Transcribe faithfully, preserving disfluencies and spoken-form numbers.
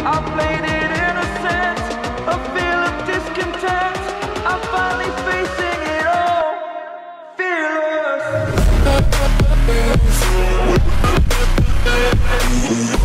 I played it innocent, a feel of discontent. I'm finally facing it all, fearless.